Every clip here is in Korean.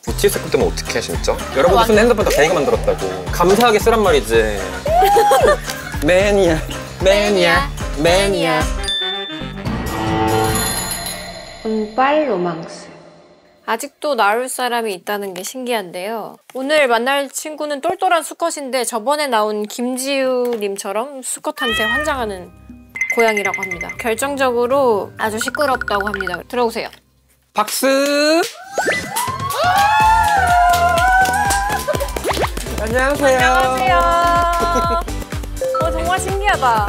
BTS 때문에 어떡해 진짜? 여러분들 쓰는 핸드폰 다 자기가 만들었다고. 감사하게 쓰란 말이지. 매니아 매니아 매니아. 운빨 로망스. 아직도 나올 사람이 있다는 게 신기한데요. 오늘 만날 친구는 똘똘한 수컷인데 저번에 나온 김지우님처럼 수컷한테 환장하는 고양이라고 합니다. 결정적으로 아주 시끄럽다고 합니다. 들어오세요. 박수! 안녕하세요. 안녕하세요. 정말 신기하다.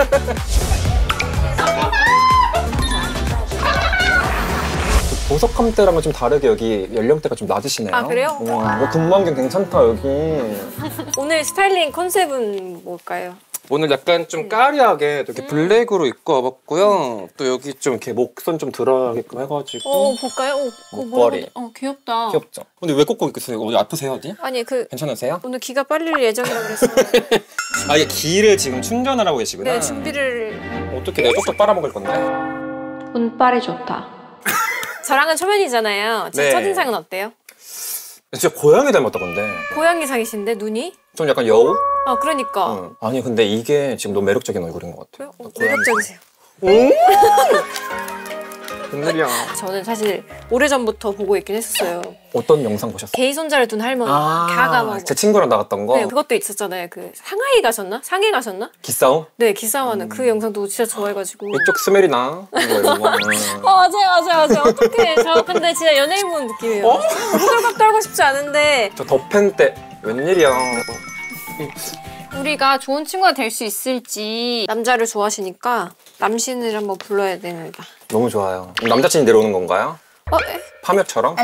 보석함 때랑은 좀 다르게 여기 연령대가 좀 낮으시네요. 아, 그래요? 우와, 근무 환경 괜찮다 여기. 오늘 스타일링 컨셉은 뭘까요? 오늘 약간 좀 까리하게 이렇게 블랙으로 입고 와봤고요. 또 여기 좀 이렇게 목선 좀 들어가게끔 해가지고. 볼까요? 목걸이. 귀엽다. 귀엽죠? 근데 왜 꽂고 있겠어요? 어디 아프세요 어디? 아니 괜찮으세요? 오늘 기가 빨릴 예정이라고 그랬어요. 아, 이게 기를 지금 충전을 하고 계시구나. 네, 준비를. 어떻게 내가 쪽쪽 빨아먹을 건데? 운빨이 좋다. 저랑은 초면이잖아요. 제 네. 첫인상은 어때요? 진짜 고양이 닮았다 근데. 고양이상이신데 눈이? 좀 약간 여우? 아 그러니까. 응. 아니 근데 이게 지금 너무 매력적인 얼굴인 것 같아요. 매력적이세요. 웬일이야. 저는 사실 오래전부터 보고 있긴 했었어요. 어떤 영상 보셨어요? 게이 손자를 둔 할머니. 가가 막. 제 친구랑 나갔던 거? 네, 그것도 있었잖아요. 그 상하이 가셨나? 상해 가셨나? 기싸움? 네, 기싸움하는 그 영상도 진짜 좋아해가지고. 이쪽 스멜이 나. 이거. 맞아요. 어떡해. 저 근데 진짜 연예인 보는 느낌이에요. 호들갑 떨고 싶지 않은데. 저 더팬 때 웬일이야. 우리가 좋은 친구가 될 수 있을지 남자를 좋아하시니까 남신을 한번 불러야 됩니다. 너무 좋아요. 남자친이 내려오는 건가요? 파묘처럼?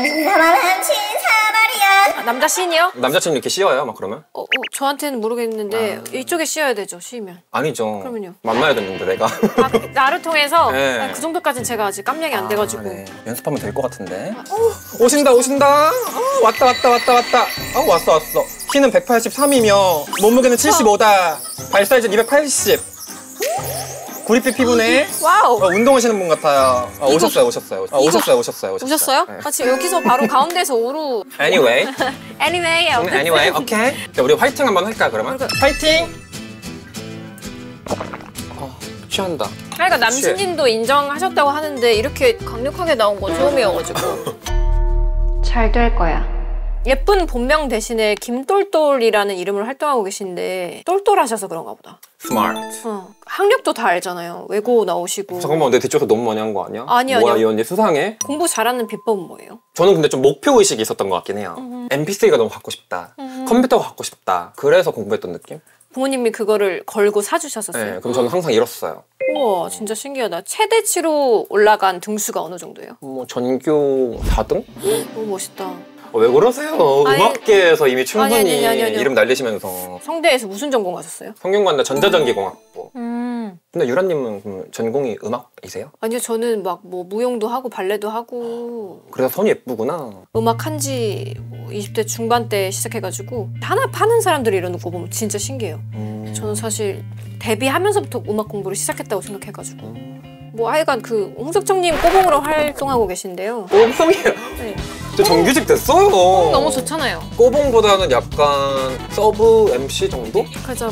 남자 신이요? 남자친이 이렇게 씌워요? 막 그러면? 저한테는 모르겠는데 이쪽에 씌워야 되죠, 씌우면. 아니죠. 그러면요. 만나야 되는데 내가. 나를 통해서 네. 그 정도까지는 제가 아직 깜냥이 안 돼가지고. 네. 연습하면 될 것 같은데. 오신다. 왔다. 왔어. 키는 183이며 몸무게는 75다. 발 사이즈는 280. 구릿빛 피부네. 와우. 운동하시는 분 같아요. 오셨어요. 오셨어요? 네. 지금 여기서 바로 가운데서 오로. Anyway, 오케이. 자, 우리 화이팅 한번 할까 그러면? 화이팅! 취한다. 그러니까 남신님도 인정하셨다고 하는데 이렇게 강력하게 나온 건 처음이어가지고. 잘 될 거야. 예쁜 본명 대신에 김똘똘이라는 이름으로 활동하고 계신데 똘똘하셔서 그런가 보다. 스마트. 학력도 다 알잖아요. 외고 나오시고. 잠깐만, 내 뒷조사 너무 많이 한 거 아니야? 아니요. 뭐야, 이 언니 수상해? 공부 잘하는 비법은 뭐예요? 저는 근데 좀 목표의식이 있었던 것 같긴 해요. MP3가 너무 갖고 싶다. 컴퓨터가 갖고 싶다. 그래서 공부했던 느낌? 부모님이 그거를 걸고 사주셨었어요? 네, 그럼 저는 항상 잃었어요. 우와, 진짜 신기하다. 최대치로 올라간 등수가 어느 정도예요? 뭐 전교 4등? 너무 멋있다. 왜 그러세요? 아니, 음악계에서 이미 충분히 아니. 이름 날리시면서. 성대에서 무슨 전공하셨어요? 성균관대 전자전기공학부. 근데 유라님은 그럼 전공이 음악이세요? 아니요, 저는 막 뭐 무용도 하고 발레도 하고. 그래서 손이 예쁘구나. 음악 한지 20대 중반 때 시작해가지고 하나 파는 사람들이 이러는 거 보면 진짜 신기해요. 저는 사실 데뷔하면서부터 음악 공부를 시작했다고 생각해가지고. 뭐 하여간 그 홍석천님 꼬봉으로 활동하고 계신데요. 꼬봉이요? 네. 저 정규직 됐어요. 너무 좋잖아요. 꼬봉보다는 약간 서브 MC 정도? 그죠.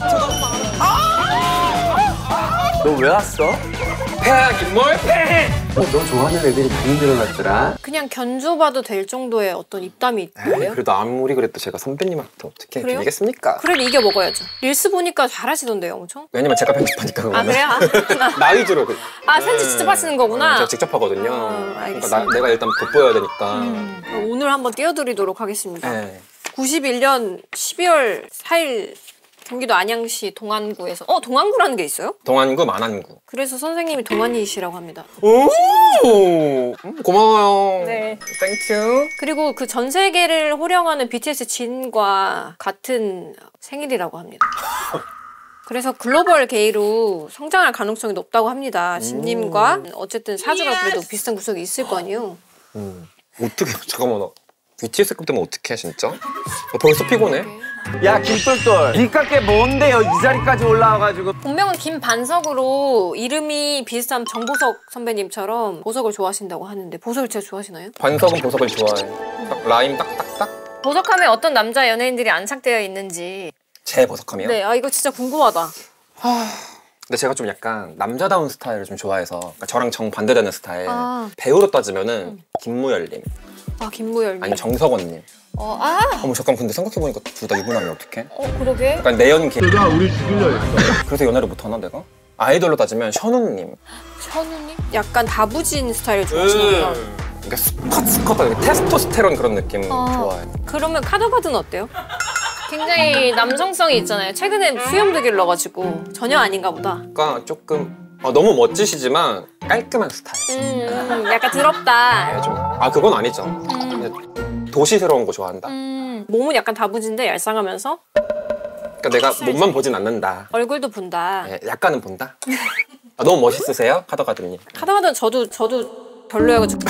너 왜 왔어? 팩 인물 팩! 너 좋아하는 애들이 많이 늘어났더라. 그냥 견줘봐도 될 정도의 어떤 입담이 있던데요? 그래도 아무리 그래도 제가 선배님한테 어떻게 그래요? 이기겠습니까? 그래도 이겨 먹어야죠. 릴스 보니까 잘하시던데요, 엄청? 왜냐면 제가 편집하니까 아, 그래요? 나 위주로 편집 직접 하시는 거구나? 제가 직접 하거든요. 알겠습니다. 그러니까 내가 일단 돋보여야 되니까. 오늘 한번 띄워드리도록 하겠습니다. 네. 91년 12월 4일 경기도 안양시 동안구에서 동안구라는 게 있어요? 동안구, 만안구. 그래서 선생님이 동안이시라고 합니다. 오! 고마워요. 네. 땡큐. 그리고 그 전 세계를 호령하는 BTS 진과 같은 생일이라고 합니다. 그래서 글로벌 게이로 성장할 가능성이 높다고 합니다. 진님과 어쨌든 사주가 그래도 비슷한 구석이 있을 거 아니에요. 어떻게 잠깐만. BTS급 때문에 어떡해 진짜? 벌써 피곤해? 야 김똘똘 길깎게 뭔데요? 이 자리까지 올라와가지고. 본명은 김반석으로 이름이 비슷한 정보석 선배님처럼 보석을 좋아하신다고 하는데 보석을 진짜 좋아하시나요? 반석은 보석을 좋아해. 딱 라임 딱딱딱. 보석함에 어떤 남자 연예인들이 안착되어 있는지. 제 보석함이요? 네, 아 이거 진짜 궁금하다. 근데 제가 좀 약간 남자다운 스타일을 좀 좋아해서 그러니까 저랑 정반대되는 스타일. 아. 배우로 따지면은 김무열님 아 김무열님. 아니면 정석원님. 아. 어머 잠깐 근데 생각해보니까 둘 다 유부남이 어떡해? 그러게. 약간 내연기. 내가 우리 죽이려 했어. 그래서 연애를 못하나 내가? 아이돌로 따지면 션우님. 천우님? 약간 다부진 스타일 좋아하시나 보다. 그러니까 스컷 테스토스테론 그런 느낌 좋아해. 그러면 카더가드는 어때요? 굉장히 남성성이 있잖아요. 최근에 수염도 길러가지고 전혀 아닌가 보다. 그러니까 조금 너무 멋지시지만 깔끔한 스타일. 약간 더럽다. 네, 그건 아니죠. 그냥 도시스러운 거 좋아한다. 몸은 약간 다부진데 얄쌍하면서 그러니까 내가 몸만 보진 않는다. 얼굴도 본다. 네, 약간은 본다. 너무 멋있으세요, 카더가드님. 카더가드는 저도 별로여가지고.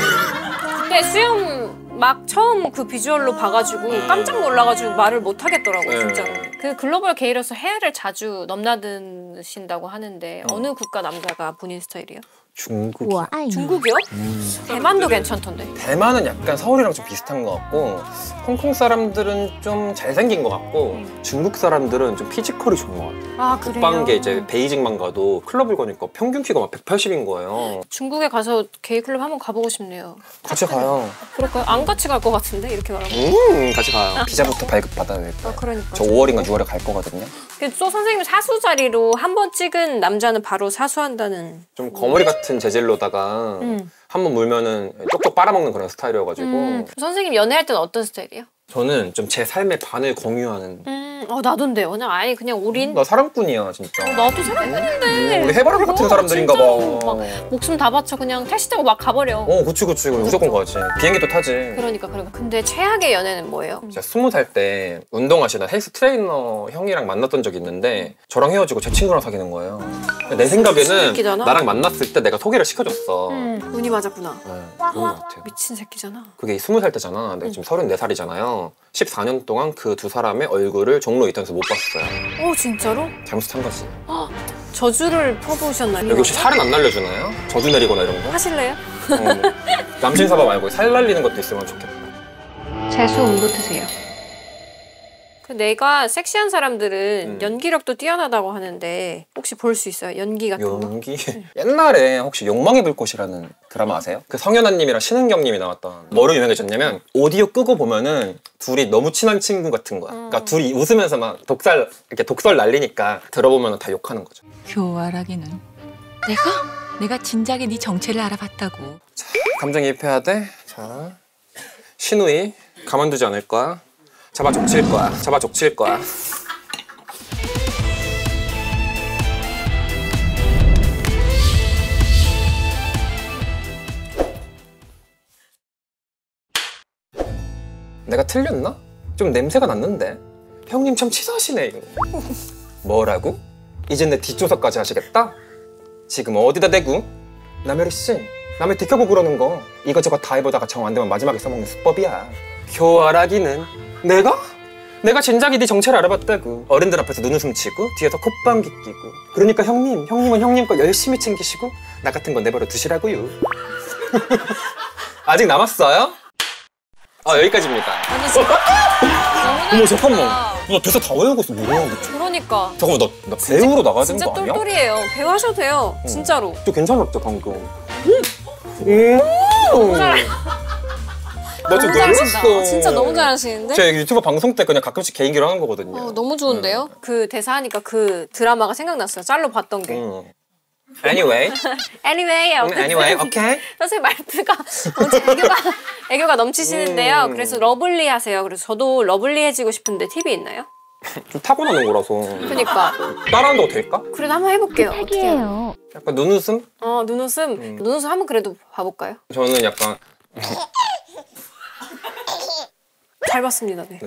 근데 수염 막 처음 그 비주얼로 봐가지고 깜짝 놀라가지고 말을 못 하겠더라고요, 진짜로. 그 글로벌 게이로서 해외를 자주 넘나드신다고 하는데 어느 국가 남자가 본인 스타일이에요? 중국. 중국이요? 대만도 괜찮던데. 대만은 약간 서울이랑 좀 비슷한 것 같고 홍콩 사람들은 좀 잘생긴 것 같고 중국 사람들은 좀 피지컬이 좋은 것 같아요. 아 그래요? 북방계 이제 베이징만 가도 클럽을 가니까 평균 키가 막 180인 거예요. 중국에 가서 게이클럽 한번 가보고 싶네요. 같이 가요. 그럴까요? 안 같이 갈 것 같은데 이렇게 말하면. 같이 가요. 비자부터 발급받아야 돼. 그러니까. 저 5월인가 6월에 갈 거거든요. 또 선생님 사수 자리로 한 번 찍은 남자는 바로 사수한다는. 좀 거머리 같은 재질로다가 한 번 물면은 쪽쪽 빨아먹는 그런 스타일이어가지고 선생님 연애할 때는 어떤 스타일이에요? 저는 좀 제 삶의 반을 공유하는 나도인데 그냥 아예 그냥 올인. 나 사랑꾼이야 진짜. 나도 생각했는데. 우리 해바라기 같은 사람들인가 봐. 막 목숨 다 바쳐 그냥 택시 타고 막 가버려. 그치 무조건 가지. 비행기도 타지. 그러니까. 근데 최악의 연애는 뭐예요? 제가 20살 때 운동하시던 헬스 트레이너 형이랑 만났던 적이 있는데 저랑 헤어지고 제 친구랑 사귀는 거예요. 내 생각에는 새끼잖아. 나랑 만났을 때 내가 소개를 시켜줬어. 운이 맞았구나. 네, 그런 것 같아요. 미친 새끼잖아. 그게 20살 때잖아. 내가 지금 34살이잖아요. 14년 동안 그 두 사람의 얼굴을 종로 이터에서 못 봤어요. 진짜로? 잘못한 거지. 저주를 퍼부으셨나요? 여기 혹시 살은 안 날려주나요? 저주 내리거나 이런 거? 하실래요? 남친사바 말고 살 날리는 것도 있으면 좋겠다. 재수 운붙으세요. 내가 섹시한 사람들은 연기력도 뛰어나다고 하는데 혹시 볼 수 있어요? 연기 같은 거? 연기? 옛날에 혹시 욕망의 불꽃이라는 드라마 아세요? 그 성현아님이랑 신은경님이 나왔던 뭐로 유명해졌냐면 오디오 끄고 보면은 둘이 너무 친한 친구 같은 거야. 그러니까 둘이 웃으면서 막 이렇게 독설 날리니까 들어보면 다 욕하는 거죠. 교활하기는 내가 진작에 네 정체를 알아봤다고. 자, 감정이입해야 돼. 자, 신우이 가만두지 않을 거야. 잡아 족칠 거야. 내가 틀렸나? 좀 냄새가 났는데? 형님 참 치사하시네요. 뭐라고? 이제 내 뒷조사까지 하시겠다? 지금 어디다 대고? 남혜리 씨, 남의 뒤켜보고 그러는 거 이것저것 다 해보다가 정 안 되면 마지막에 써먹는 수법이야. 교활하기는 내가 진작에 네 정체를 알아봤다고. 어른들 앞에서 눈웃음 치고 뒤에서 콧방귀 끼고. 그러니까 형님은 형님 거 열심히 챙기시고 나 같은 건 내버려 두시라고요. 아직 남았어요? 여기까지입니다. 어머 잠깐만, 나 대사 다 외우고 있어. 뭐야? 그러니까. 잠깐만, 나 배우로 나가야 되는 진짜 거 아니야? 똘똘이에요. 배우 하셔도 돼요. 진짜로. 또 괜찮았죠 방금. 너무 잘해. 나 좀 너무 잘하신다. 놀랐어. 진짜 너무 잘하시는데? 제가 유튜브 방송 때 그냥 가끔씩 개인기로 하는 거거든요. 너무 좋은데요? 그 대사 하니까 그 드라마가 생각났어요. 짤로 봤던 게. Anyway, anyway, okay. 선생님 말투가 애교가 넘치시는데요. 그래서 러블리 하세요. 그래서 저도 러블리해지고 싶은데 팁이 있나요? 좀 타고나는 거라서. 그러니까. 따라한다고 될까? 그래도 한번 해볼게요. 어떻게 해요? 약간 눈웃음? 눈웃음. 눈웃음 한번 그래도 봐볼까요? 저는 약간 잘 봤습니다. 네.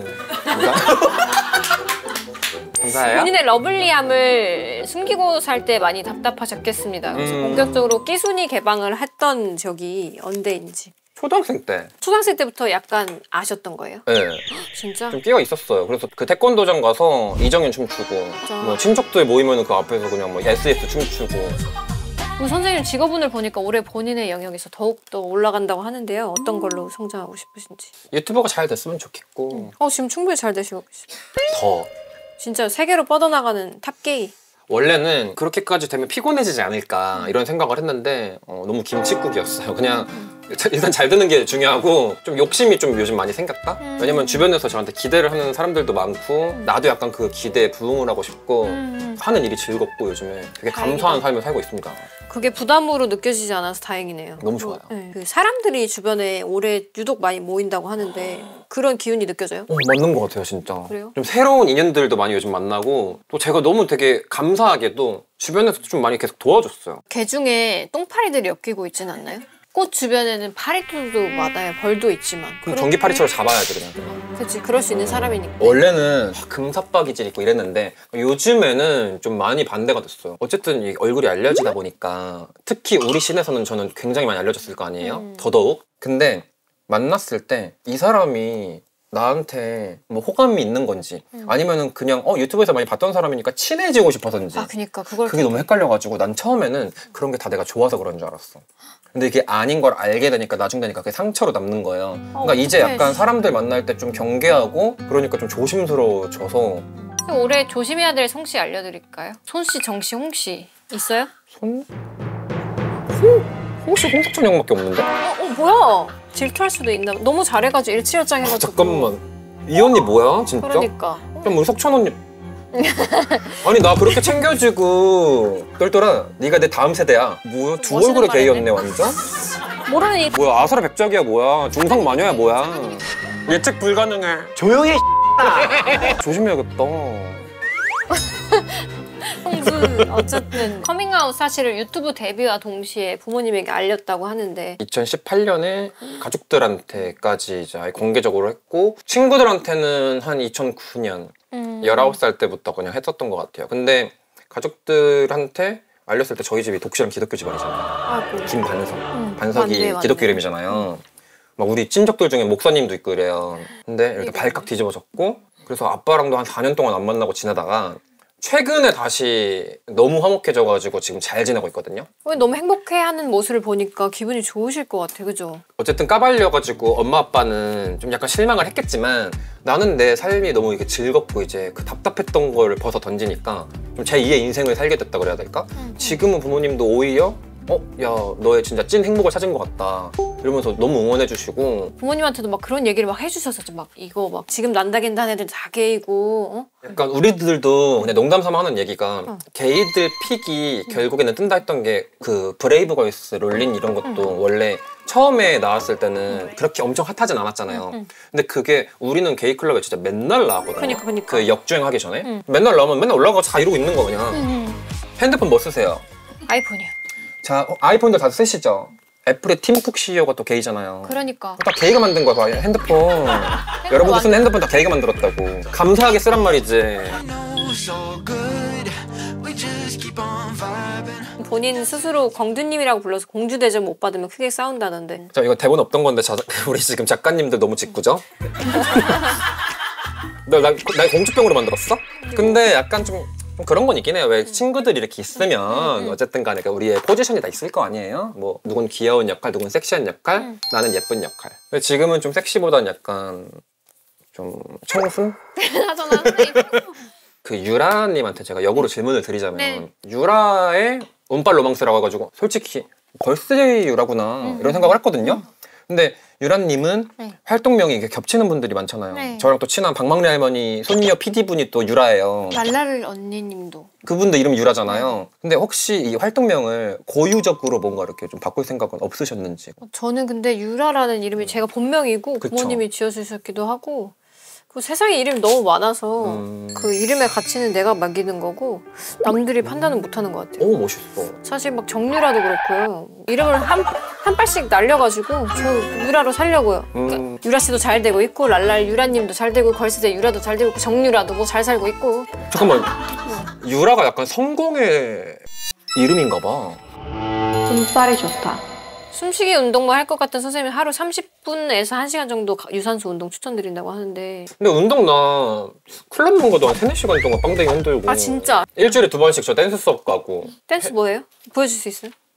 감사해요. 본인의 러블리함을 숨기고 살 때 많이 답답하셨겠습니다. 그래서 본격적으로 끼순이 개방을 했던 적이 언제인지. 초등학생 때. 초등학생 때부터 약간 아셨던 거예요? 네. 진짜? 좀 끼어 있었어요. 그래서 그 태권도장 가서 이정현 춤추고, 뭐 친척들 모이면 그 앞에서 그냥 뭐 SES 춤추고. 우리 선생님 직업운을 보니까 올해 본인의 영역에서 더욱더 올라간다고 하는데요. 어떤 걸로 성장하고 싶으신지. 유튜버가 잘 됐으면 좋겠고 지금 충분히 잘 되시고 계시죠. 더 진짜 세계로 뻗어나가는 탑게이. 원래는 그렇게까지 되면 피곤해지지 않을까 이런 생각을 했는데 너무 김칫국이었어요. 그냥 일단 잘 되는 게 중요하고 좀 욕심이 좀 요즘 많이 생겼다? 왜냐면 주변에서 저한테 기대를 하는 사람들도 많고 나도 약간 그 기대에 부응을 하고 싶고 하는 일이 즐겁고 요즘에 되게 감사한 삶을 살고 있습니다. 그게 부담으로 느껴지지 않아서 다행이네요. 너무 좋아요. 네. 그 사람들이 주변에 올해 유독 많이 모인다고 하는데 그런 기운이 느껴져요? 맞는 것 같아요 진짜. 그래요? 좀 새로운 인연들도 많이 요즘 만나고 또 제가 너무 되게 감사하게도 주변에서 좀 많이 계속 도와줬어요. 개 중에 똥파리들이 엮이고 있진 않나요? 꽃 주변에는 파리토도 많아요. 벌도 있지만. 그럼 전기파리처럼 잡아야지 그냥. 그렇지. 그럴 수 있는 사람이니까. 원래는 금사빠기질 있고 이랬는데 요즘에는 좀 많이 반대가 됐어요. 어쨌든 이 얼굴이 알려지다 보니까 특히 우리 씬에서는 저는 굉장히 많이 알려졌을 거 아니에요? 더더욱. 근데 만났을 때 이 사람이 나한테 뭐 호감이 있는 건지 아니면은 그냥 유튜브에서 많이 봤던 사람이니까 친해지고 싶어서인지 그니까 그게 너무 헷갈려가지고 난 처음에는 그런 게 다 내가 좋아서 그런 줄 알았어. 근데 이게 아닌 걸 알게 되니까 나중 되니까 그게 상처로 남는 거예요. 그러니까 이제 약간 사람들 만날 때 좀 경계하고 그러니까 좀 조심스러워져서. 올해 조심해야 될 성씨 알려드릴까요? 손씨, 정씨, 홍씨 있어요? 홍씨 홍석천 형밖에 없는데? 뭐야? 질투할 수도 있나? 너무 잘해가지고 일치월장 해가지고. 잠깐만 이 언니 뭐야 진짜? 그러니까. 그럼 우리 석천 언니 아니 나 그렇게 챙겨주고 똘똘아 네가 내 다음 세대야. 뭐야 두 얼굴의 게이였네 완전? 모르니. 뭐야 아사라 백작이야 뭐야 중상 마녀야 뭐야. 예측 불가능해. 조용히 해. 조심해야겠다. 홍수 어쨌든 커밍아웃 사실을 유튜브 데뷔와 동시에 부모님에게 알렸다고 하는데 2018년에 가족들한테까지 이제 아예 공개적으로 했고 친구들한테는 한 2009년 19살 때부터 그냥 했었던 것 같아요. 근데 가족들한테 알렸을 때 저희 집이 독실한 기독교 집안이잖아요. 김반석. 반석이 맞네. 기독교 이름이잖아요. 막 우리 친척들 중에 목사님도 있고 이래요. 근데 이렇게 발칵 뒤집어졌고 그래서 아빠랑도 한 4년 동안 안 만나고 지내다가 최근에 다시 너무 화목해져가지고 지금 잘 지내고 있거든요. 너무 행복해하는 모습을 보니까 기분이 좋으실 것 같아, 그죠? 어쨌든 까발려가지고 엄마 아빠는 좀 약간 실망을 했겠지만 나는 내 삶이 너무 이게 즐겁고 이제 그 답답했던 걸 벗어 던지니까 좀 제2의 인생을 살게 됐다 그래야 될까? 지금은 부모님도 오히려 야 너의 진짜 찐 행복을 찾은 것 같다 이러면서 너무 응원해주시고 부모님한테도 막 그런 얘기를 막 해주셨었죠. 막 이거 막 지금 난다긴다는 애들 다 게이고 약간 우리들도 그냥 농담 삼아 하는 얘기가 게이들 픽이 결국에는 뜬다 했던 게 그 브레이브걸스 롤린 이런 것도 원래 처음에 나왔을 때는 그렇게 엄청 핫하진 않았잖아요. 근데 그게 우리는 게이 클럽에 진짜 맨날 나왔거든요. 그러니까. 그 역주행하기 전에 맨날 나오면 맨날 올라가서 다 이러고 있는 거 그냥. 핸드폰 뭐 쓰세요? 아이폰이요. 자, 아이폰도 다 쓰시죠? 애플의 팀쿡 CEO가 또 게이잖아요. 그러니까. 다 게이가 만든 거야, 봐요. 핸드폰. 여러분들 쓰는 핸드폰 다 게이가 만들었다고. 감사하게 쓰란 말이지. 본인 스스로 공주님이라고 불러서 공주 대접 못 받으면 크게 싸운다던데. 자, 이거 대본 없던 건데 우리 지금 작가님들 너무 짓궂죠? 나 공주병으로 만들었어? 근데 약간 좀 그런 건 있긴 해요. 왜 친구들이 이렇게 있으면 어쨌든 간에 우리의 포지션이 다 있을 거 아니에요? 뭐 누군 귀여운 역할, 누군 섹시한 역할, 나는 예쁜 역할. 근데 지금은 좀 섹시보단 약간 좀 청순? 하잖아. 그 유라님한테 제가 역으로 질문을 드리자면 네. 유라의 운빨 로망스라고 해가지고 솔직히 걸스데이 유라구나 이런 생각을 했거든요. 근데 유라님은 활동명이 이게 겹치는 분들이 많잖아요. 네. 저랑 또 친한 박막리 할머니 손녀 PD분이 또 유라예요. 랄랄 언니님도. 그분도 이름 유라잖아요. 근데 혹시 이 활동명을 고유적으로 뭔가 이렇게 좀 바꿀 생각은 없으셨는지? 저는 근데 유라라는 이름이 제가 본명이고 그쵸. 부모님이 지어주셨기도 하고 그 세상에 이름이 너무 많아서 그 이름의 가치는 내가 맡기는 거고 남들이 판단은 못하는 것 같아요. 오 멋있어. 사실 막 정유라도 그렇고요. 이름을 한 발씩 날려가지고 저 유라로 살려고요. 그러니까 유라 씨도 잘 되고 있고 랄랄 유라님도 잘 되고 걸스데이 유라도 잘 되고 있고 정유라도 뭐 잘 살고 있고. 잠깐만 유라가 약간 성공의 이름인가 봐. 운빨이 좋다. 숨쉬기 운동만 할 것 같은 선생님이 하루 30분에서 1시간 정도 유산소 운동 추천드린다고 하는데. 근데 운동 나 클럽만 가도 한 3-4시간 동안 빵댕이 흔들고. 아 진짜? 일주일에 2번씩 저 댄스 수업 가고. 댄스 뭐예요? 보여줄 수 있어요?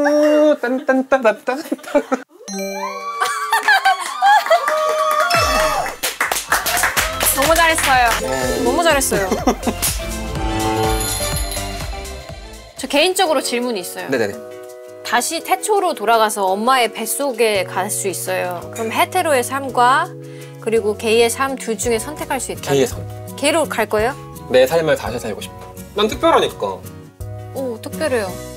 딴딴따따딴. 너무 잘했어요. 너무 잘했어요. 저 개인적으로 질문이 있어요. 네네네. 다시 태초로 돌아가서 엄마의 뱃속에 갈 수 있어요. 그럼 헤테로의 삶과 그리고 게이의 삶 둘 중에 선택할 수 있다면? 게이의 삶. 게이로 갈 거예요? 내 삶을 다시 살고 싶다. 난 특별하니까. 오, 특별해요.